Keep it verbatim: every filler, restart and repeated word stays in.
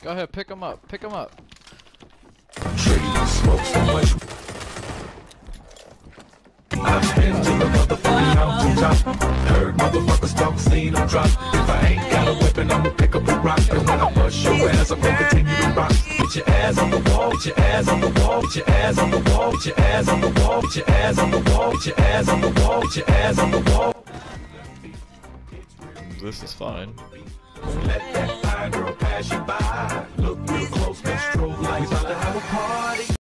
Go ahead, pick him up. Pick him up. Smoke so much. I've been to the motherfucking mountaintop. Heard motherfuckers talk, seen them drop. If I ain't got a weapon, I'ma pick up a rock. And when I bust your ass, I'm gonna continue to rock. Get your ass on the wall, get your ass on the wall, get your ass on the wall, get your ass on the wall, get your ass on the wall, get your ass on the wall, get your ass on the wall. This is fine. Let that fine girl pass you by. Look real close, control like about to have a party.